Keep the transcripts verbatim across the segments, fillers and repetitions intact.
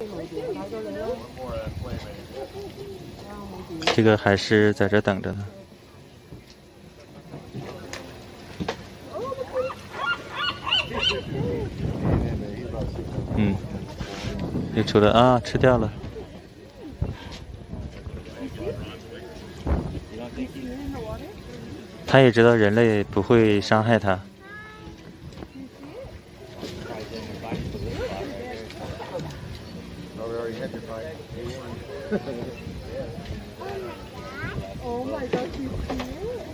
这个还是在这等着呢。嗯，又出来啊，吃掉了。他也知道人类不会伤害他。 Oh my god, she's cute.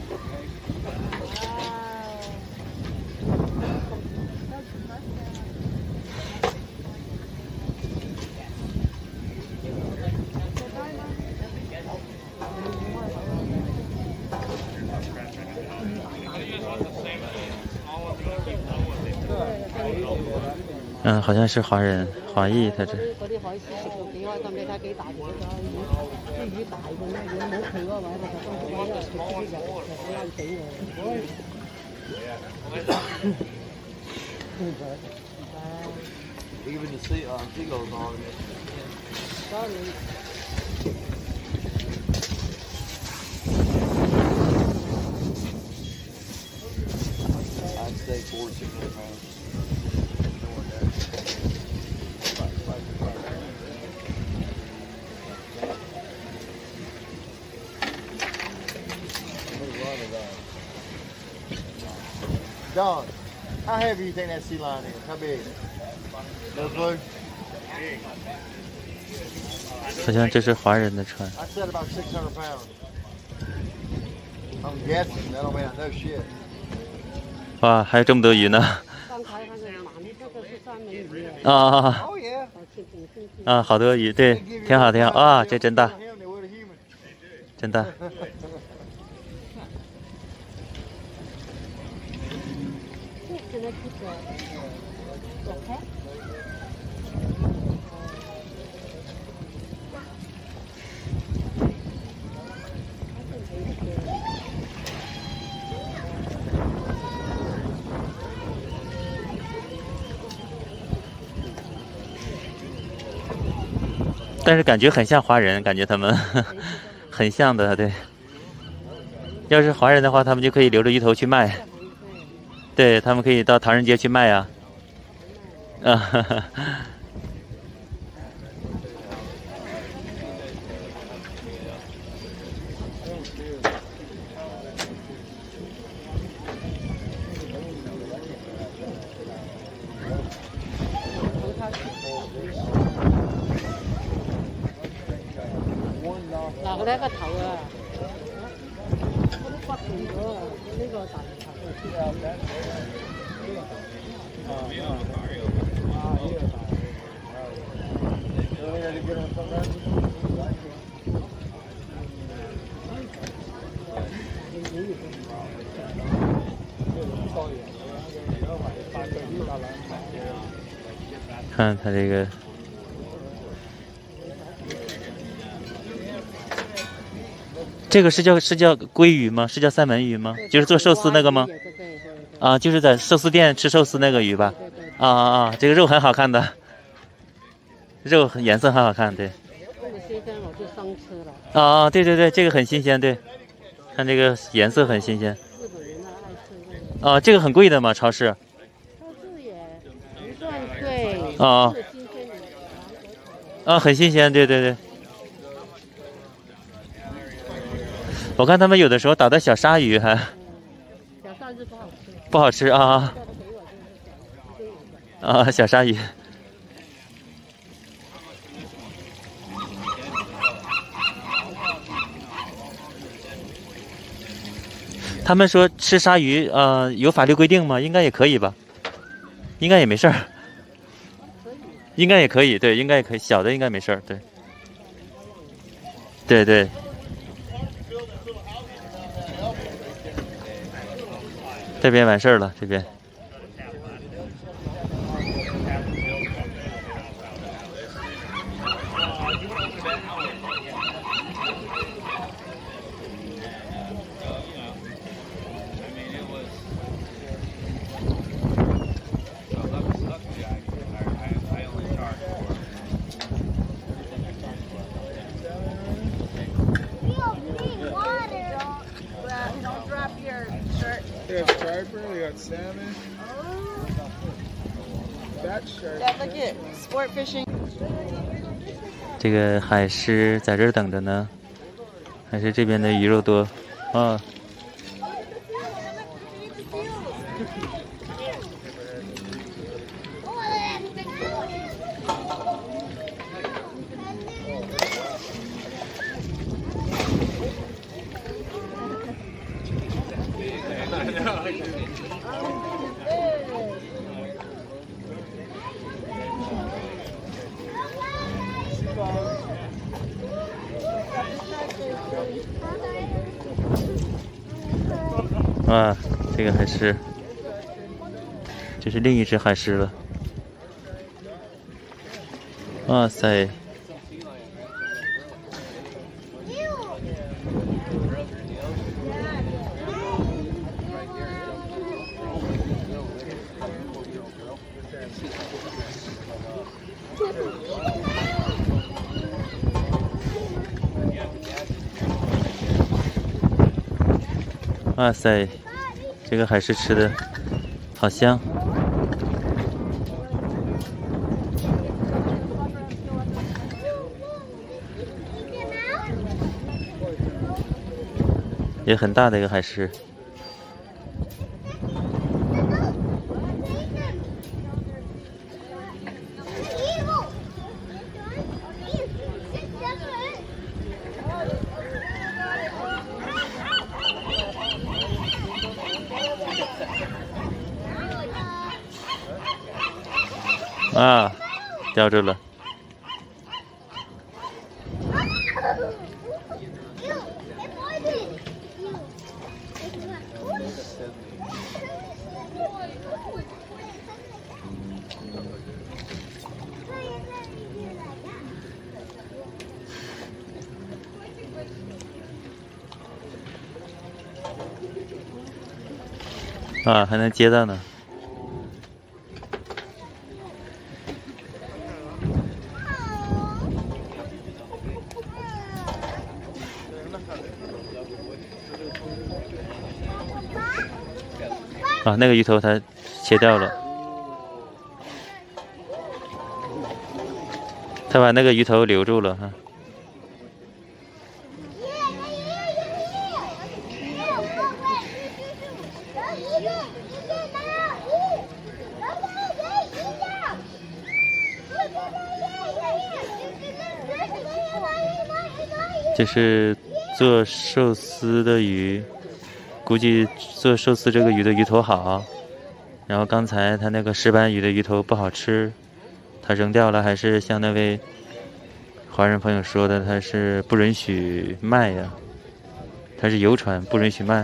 Wow. 嗯，好像是華人華裔，他這。 嗰啲海獅食到幾開心，你睇幾大條㗎，啲魚大嘅咩？如果冇佢嗰位，就當時我因為佢啲人就嬲死我。 Even the sea, uh, seagulls on it. Sorry. I'd say four to six hundred pounds. John, how heavy do you think that sea lion is? How big? No clue? 好像这是华人的船。 I said about six hundred pounds. I'm guessing. That don't mean I know shit. 哇，还有这么多鱼呢！啊啊 Oh yeah. 啊！好多鱼，对，挺好挺好啊！这真大，真大。但是感觉很像华人，感觉他们很像的，对。要是华人的话，他们就可以留着鱼头去卖，对他们可以到唐人街去卖啊。啊哈哈。 嗱，佢睇個頭啊，嗰啲骨斷咗啊，呢個大頭啊。 看它这个。 这个是叫是叫鲑鱼吗？是叫三文鱼吗？就是做寿司那个吗？啊，就是在寿司店吃寿司那个鱼吧？啊啊啊！这个肉很好看的，肉颜色很好看，对。啊啊，对对对，这个很新鲜，对。看这个颜色很新鲜。啊，这个很贵的吗？超市？ 超市也不算贵。 啊啊，很新鲜，对对对。 我看他们有的时候打的小鲨鱼还， 小鲨鱼不好吃， 不好吃啊啊！小鲨鱼，他们说吃鲨鱼呃有法律规定吗？应该也可以吧，应该也没事儿，应该也可以，对，应该也可以，小的应该没事儿，对，对对。 这边完事儿了，这边。 salmon. Fat shark. Yeah, look at sport fishing. 这个海狮在这儿等着呢，还是这边的鱼肉多啊？啊，这个海狮，这是另一只海狮了。哇塞！哇塞，这个海狮吃的好香。也很大的一个海狮。啊，叼住了。啊，还能接到呢。啊，那个鱼头它切掉了，它把那个鱼头留住了哈。这是做寿司的鱼。估计做寿司这个鱼的鱼头好，然后刚才他那个石斑鱼的鱼头不好吃，他扔掉了，还是像那位华人朋友说的，他是不允许卖呀，他是游船不允许卖。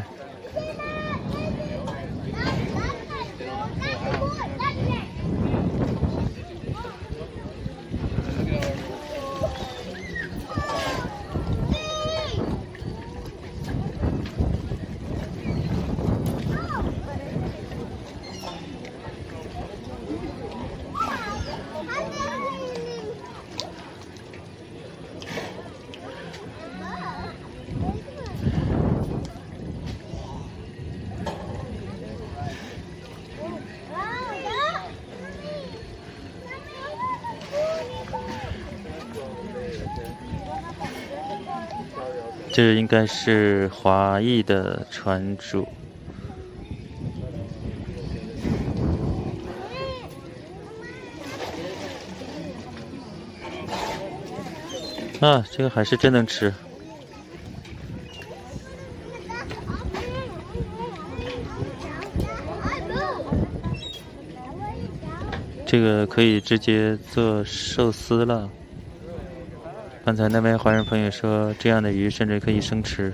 这应该是华裔的船主。啊，这个海狮真能吃。这个可以直接做寿司了。刚才那位华人朋友说，这样的鱼甚至可以生吃。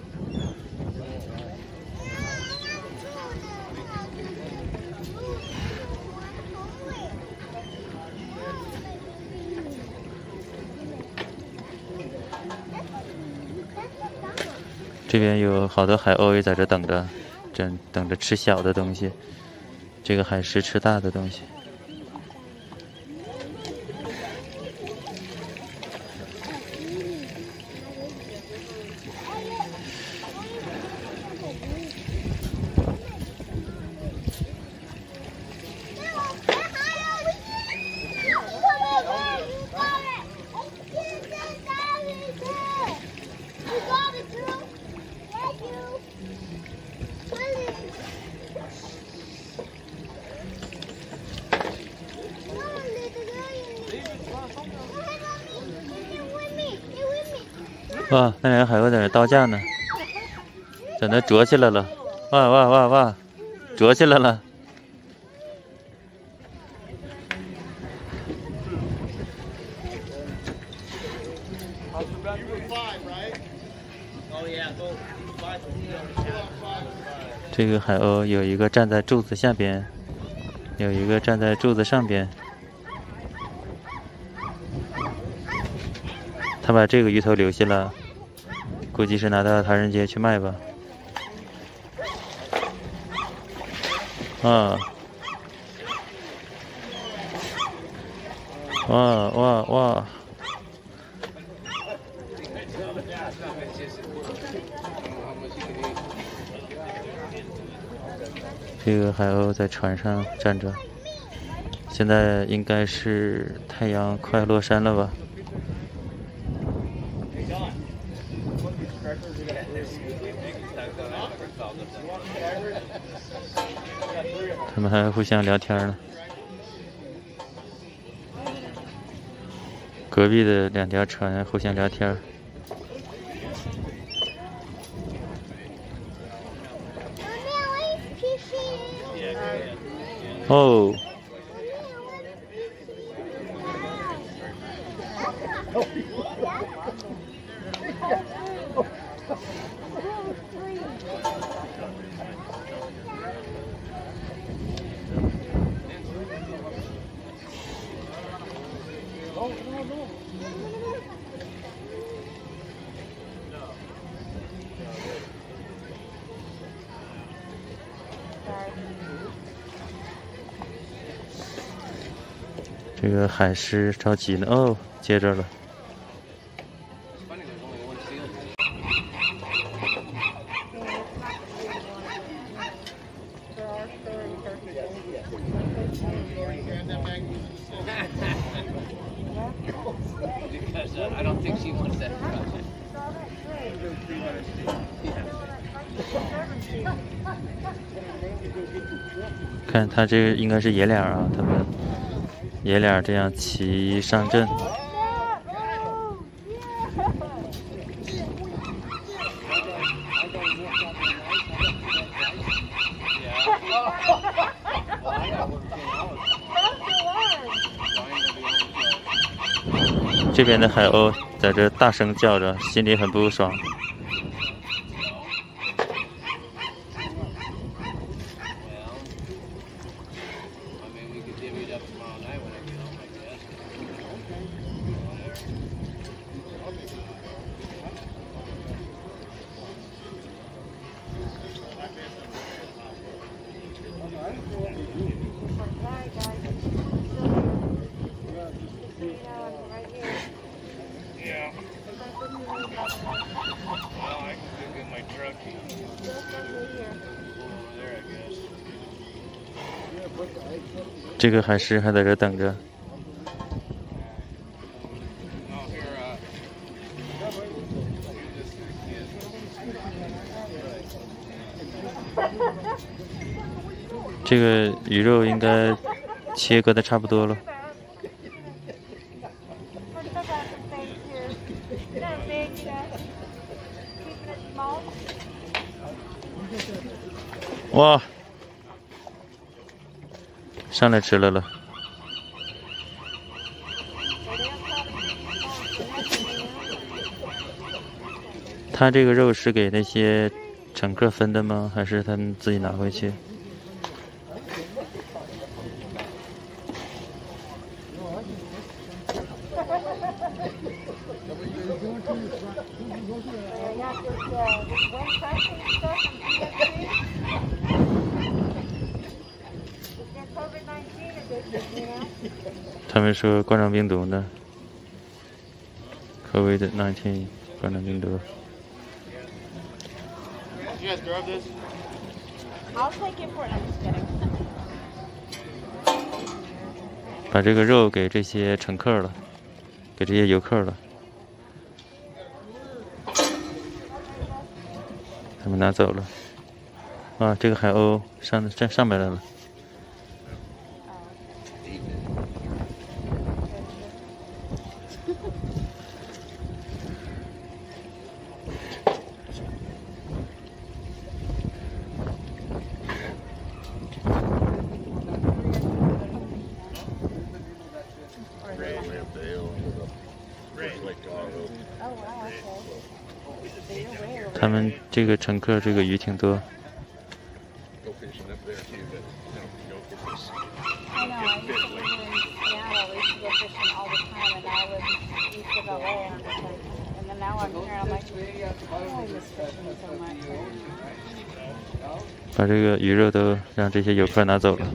这边有好多海鸥也在这等着，正等着吃小的东西。这个海狮吃大的东西。 哇，那两个海鸥在那刀架呢，在那啄起来了！哇哇哇哇，啄起来了！这个海鸥有一个站在柱子下边，有一个站在柱子上边。他把这个鱼头留下了，估计是拿到唐人街去卖吧。啊！哇哇哇！这个海鸥在船上站着，现在应该是太阳快落山了吧？他们还互相聊天呢。隔壁的两条船互相聊天。哦。这个海狮着急呢，哦，接着了。看他这应该是爷俩啊，他们爷俩这样齐上阵。这边的海鸥在这大声叫着，心里很不爽。这个海狮还在这等着。这个鱼肉应该切割的差不多了。哇！上来吃了了。他这个肉是给那些乘客分的吗？还是他们自己拿回去？他们说冠状病毒呢 ，COVID 十九 冠状病毒。把这个肉给这些乘客了，给这些游客了。他们拿走了。啊，这个海鸥上上上面来了。 他们这个乘客这个鱼挺多。 I know, I used to live in Seattle, we used to go fishing all the time, and I was east of L A, and I'm just like, and then now I'm here, and I'm like, oh, I miss fishing so much. 把这个鱼肉都让这些游客拿走了。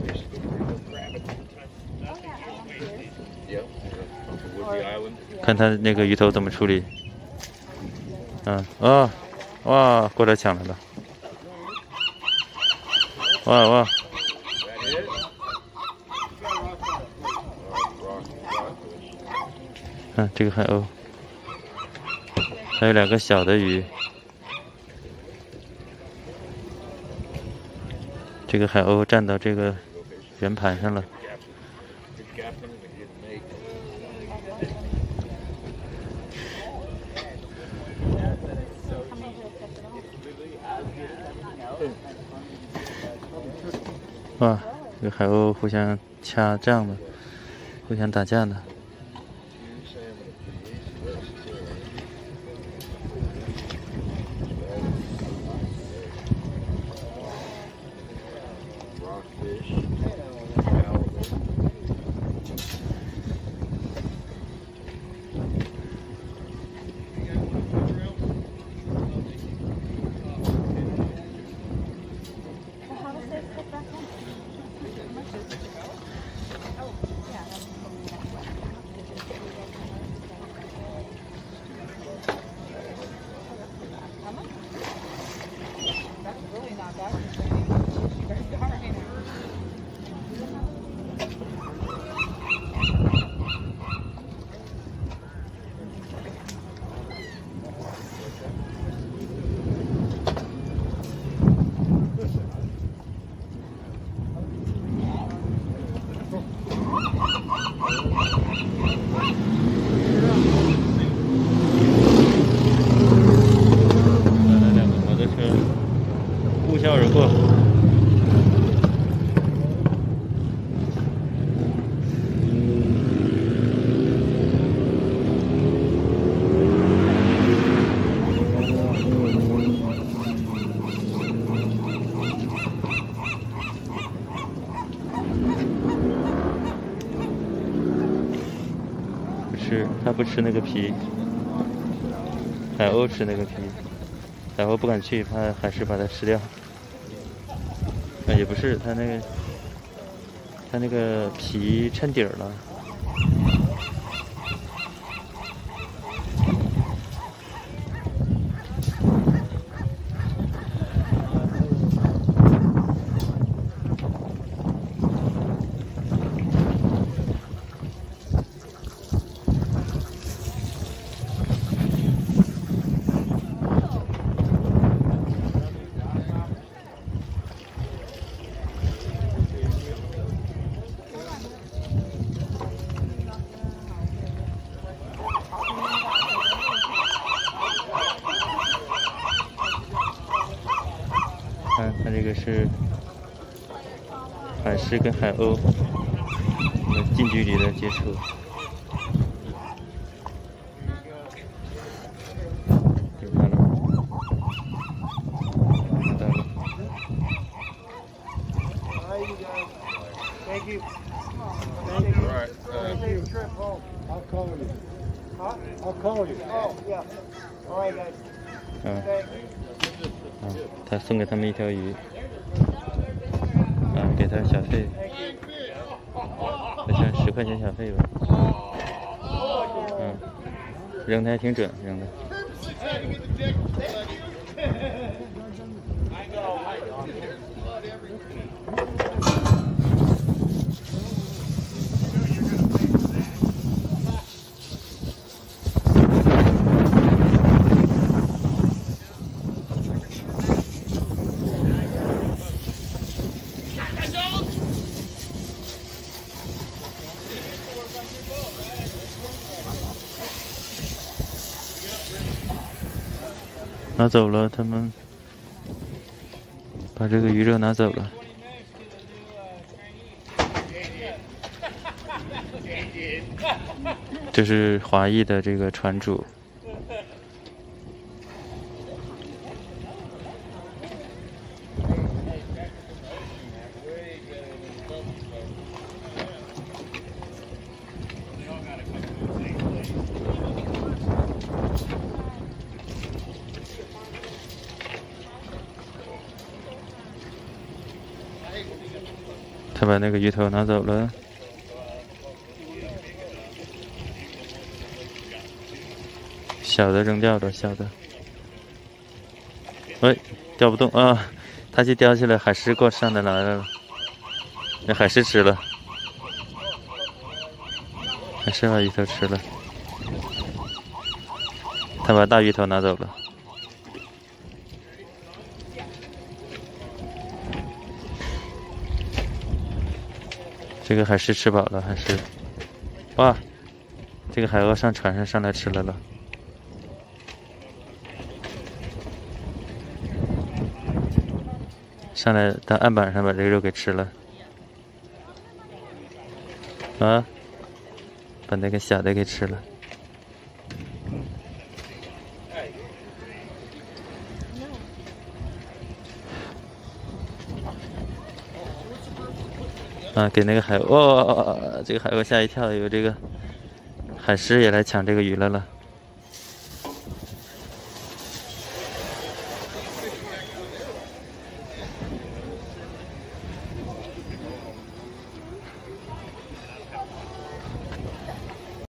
看他那个鱼头怎么处理。嗯，哦，哇，过来抢来了。哇哇！看这个海鸥，还有两个小的鱼。这个海鸥站到这个圆盘上了。哇，这个海鸥互相掐仗的，互相打架的。吃，它不吃那个皮，海鸥吃那个皮，海鸥不敢去，怕海狮把它吃掉。啊，也不是，它那个，它那个皮衬底儿了。看，它这个是海狮跟海鸥近距离的接触。有看了吗？看到了。 Thank you. Thank you. All right. Thank you. Trip home. I'll call you. Huh? I'll call you. Oh, yeah. All right, guys. 嗯。啊，他送给他们一条鱼，啊，给他小费，好像十块钱小费吧。嗯，扔的还挺准，扔的。拿走了，他们把这个鱼肉拿走了。 这是华裔的这个船主。他把那个鱼头拿走了。小的扔掉了，小的。喂，钓不动啊！他去叼起来，海狮过上来来了，那海狮吃了，海狮把鱼头吃了，他把大鱼头拿走了。这个海狮吃饱了，还是哇！这个海鸥上船上上来吃来了。上来到岸板上把这个肉给吃了，啊，把那个小的给吃了。啊，给那个海鸥，哇、哦，这个海鸥吓一跳，有这个海狮也来抢这个鱼来了。